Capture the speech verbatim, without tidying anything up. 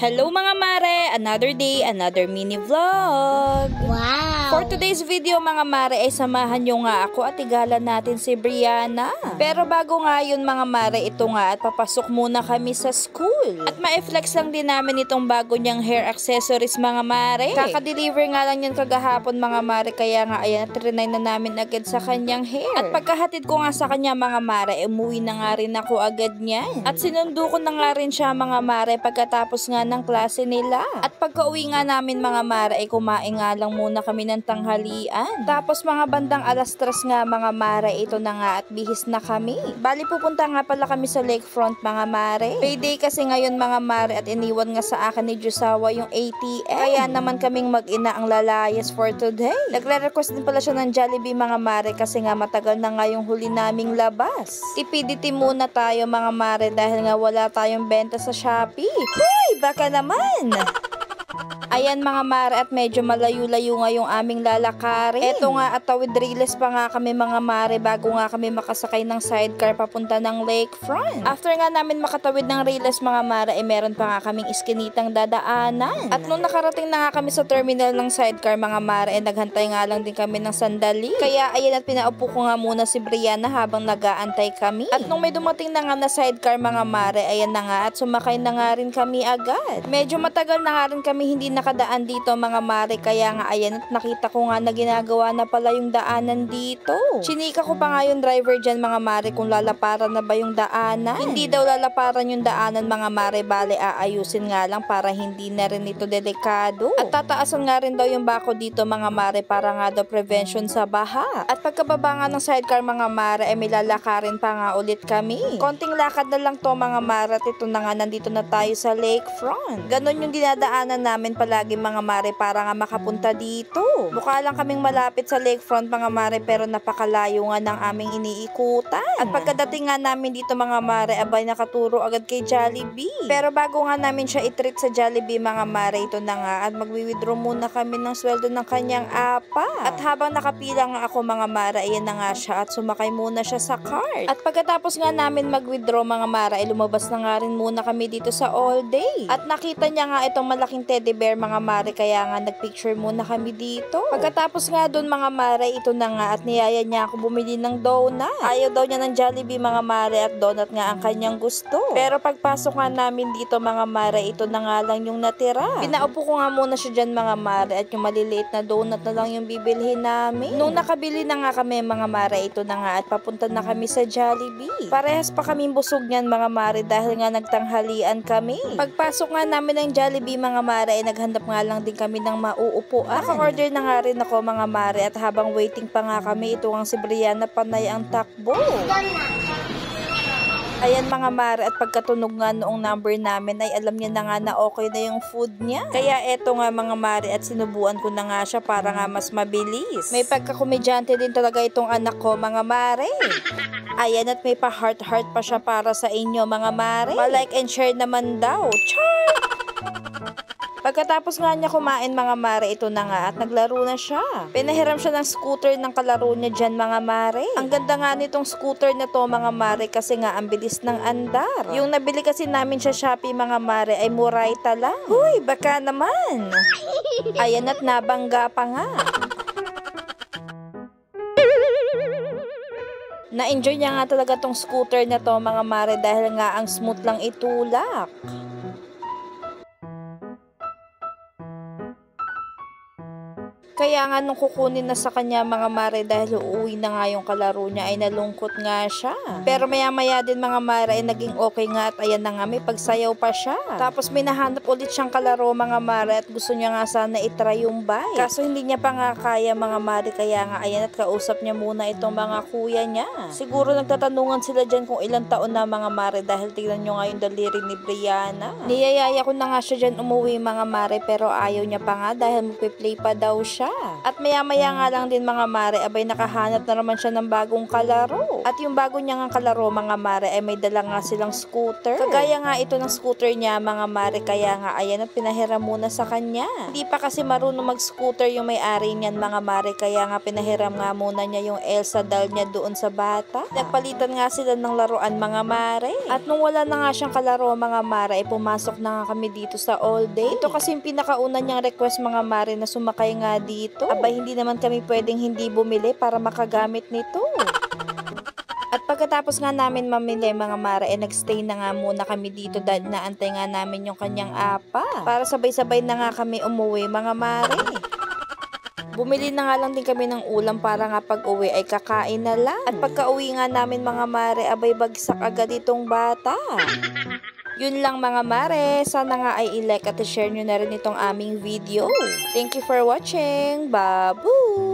Hello mga mare! Another day, another mini vlog! Wow! For today's video mga mare ay samahan nyo nga ako at igalan natin si Brianna. Pero bago nga yun mga mare, ito nga at papasok muna kami sa school. At ma-flex lang din namin itong bago niyang hair accessories mga mare. Kaka-deliver nga lang yan kagahapon mga mare, kaya nga ayan, trinay na namin agad sa kanyang hair. At pagkahatid ko nga sa kanya mga mare, umuwi na nga rin ako agad niyan. At sinundo ko na nga rin siya mga mare pagkatapos nga ng klase nila. At pagka-uwi nga namin mga mare ay kumain nga lang muna kami ng tanghalian. Tapos mga bandang alas tres nga mga mare, ito na nga at bihis na kami. Bali pupunta nga pala kami sa lakefront mga mare. Payday kasi ngayon mga mare at iniwan nga sa akin ni Jusawa yung A T M. Kaya naman kaming mag-ina ang lalayas for today. Nagre-request din pala siya ng Jollibee mga mare kasi nga matagal na nga yung huli naming labas. Tipidity muna tayo mga mare dahil nga wala tayong benta sa Shopee. Hoy! Baka naman! Ayan mga mare at medyo malayo-layo nga yung aming lalakarin. Eto nga at tawid riles pa nga kami mga mare bago nga kami makasakay ng sidecar papunta ng lakefront. After nga namin makatawid ng riles mga mare ay meron pa nga kaming iskinitang dadaanan. At nung nakarating na nga kami sa terminal ng sidecar mga mare ay naghantay nga lang din kami ng sandali. Kaya ayan at pinaupo ko nga muna si Brianna habang nag-aantay kami. At nung may dumating na nga na sidecar mga mare, ayan na nga at sumakay na nga rin kami agad. Medyo matagal na nga rin kami hindi nakadaan dito mga mare, kaya nga ayan at nakita ko nga na ginagawa na pala yung daanan dito. Chinika ko pa nga yung driver dyan mga mare kung lalaparan na ba yung daanan. Hindi daw lalaparan yung daanan mga mare, bale aayusin nga lang para hindi na rin ito delikado. At tataasan nga rin daw yung bako dito mga mare para nga daw prevention sa baha. At pagkababa nga ng sidecar mga mare ay may lalakarin pa nga ulit kami. Konting lakad na lang to mga mare at ito na nga nandito na tayo sa lakefront. Ganon yung dinadaanan namin palagi mga mare para nga makapunta dito. Mukha lang kaming malapit sa lakefront mga mare pero napakalayo nga ng aming iniikutan. At pagkadating nga namin dito mga mare, abay nakaturo agad kay Jollibee. Pero bago nga namin siya i-treat sa Jollibee mga mare, ito na nga at magwi-withdraw muna kami ng sweldo ng kanyang apa. At habang nakapila nga ako mga mare, ayan na nga siya at sumakay muna siya sa cart. At pagkatapos nga namin mag-withdraw mga mare, ay lumabas na nga rin muna kami dito sa all day. At nakita niya nga itong malaking teddy bear mga mare, kaya nga nagpicture muna kami dito. Pagkatapos nga dun mga mare, ito na nga at niyaya niya ako bumili ng donut. Ayaw daw niya ng Jollibee mga mare at donut nga ang kanyang gusto. Pero pagpasok nga namin dito mga mare, ito na nga lang yung natira. Pinaupo ko nga muna siya dyan mga mare at yung maliliit na donut na lang yung bibilhin namin. Nung nakabili na nga kami mga mare, ito na nga at papunta na kami sa Jollibee. Parehas pa kami busog niyan mga mare dahil nga nagtanghalian kami. Pagpasok nga namin ng Jollibee mga mare ay naghandap nga lang din kami ng mauupuan. Naka-order na nga rin ako mga mare at habang waiting pa nga kami, ito ang si Brianna panay ang takbo. Ayan mga mare at pagkatunog nga noong number namin ay alam niya na nga na okay na yung food niya. Kaya eto nga mga mare at sinubuan ko na nga siya para nga mas mabilis. May pagkakomedyante din talaga itong anak ko mga mare. Ayan at may pa heart heart pa siya para sa inyo mga mare. Pa-like and share naman daw. Char! Pagkatapos nga niya kumain mga mare, ito na nga at naglaro na siya. Pinahiram siya ng scooter ng kalaro niya dyan mga mare. Ang ganda nga nitong scooter na to mga mare kasi nga ang bilis ng andar. Yung nabili kasi namin sa Shopee mga mare ay murayta lang. Huy, baka naman. Ayan at nabangga pa nga. Na-enjoy niya nga talaga tong scooter na to mga mare dahil nga ang smooth lang itulak. Kaya nga nung kukunin na sa kanya mga mare dahil uuwi na nga yung kalaro niya ay nalungkot nga siya. Pero maya maya din mga mare ay naging okay nga at ayan na nga may pagsayaw pa siya. Tapos may nahanap ulit siyang kalaro mga mare at gusto niya nga sana itry yung bike. Kaso hindi niya pa nga kaya mga mare, kaya nga ayan at kausap niya muna itong mga kuya niya. Siguro nagtatanungan sila dyan kung ilang taon na mga mare dahil tignan nyo nga yung daliri ni Brianna. Niyayaya ko na nga siya dyan umuwi mga mare pero ayaw niya pa nga dahil magpiplay pa daw siya. At maya maya nga lang din mga mare, abay nakahanap na naman siya ng bagong kalaro. At yung bago niya nga kalaro mga mare ay may dala nga silang scooter. Kagaya nga ito ng scooter niya mga mare, kaya nga ayan at pinahiram muna sa kanya. Hindi pa kasi marunong mag-scooter yung may-ari niyan mga mare, kaya nga pinahiram nga muna niya yung Elsa doll niya doon sa bata. Nagpalitan nga sila ng laruan mga mare. At nung wala na nga siyang kalaro mga mare, ay pumasok na nga kami dito sa all day. Ito kasi yung pinakauna niyang request mga mare na sumakay nga dito. Aba, hindi naman kami pwedeng hindi bumili para makagamit nito. At pagkatapos nga namin mamili mga mare, eh, nagstay na nga muna kami dito dahil naantay nga namin yung kanyang apa. Para sabay-sabay na nga kami umuwi mga mare. Bumili na nga lang din kami ng ulam para nga pag uwi ay kakain na lang. At pagka uwi nga namin mga mare, abay bagsak agad itong bata. Yun lang mga mare, sana nga ay i-like at i-share nyo na rin itong aming video. Thank you for watching. Babu!